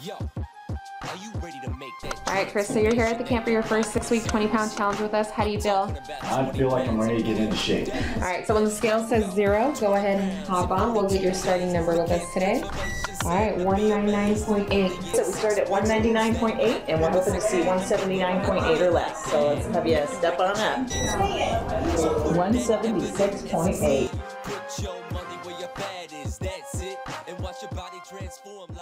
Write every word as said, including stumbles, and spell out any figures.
Yo, are you ready to make that? All right, Chris, so you're here at the camp for your first six-week, twenty-pound challenge with us. How do you feel? I feel like I'm ready to get into shape. All right, so when the scale says zero, go ahead and hop on. We'll get your starting number with us today. All right, one ninety-nine point eight. So we start at one ninety-nine point eight, and we're hoping to see one seventy-nine point eight or less. So let's have you step on up. one seventy-six point eight. Put your money where your bad is, that's it. And watch your body transform.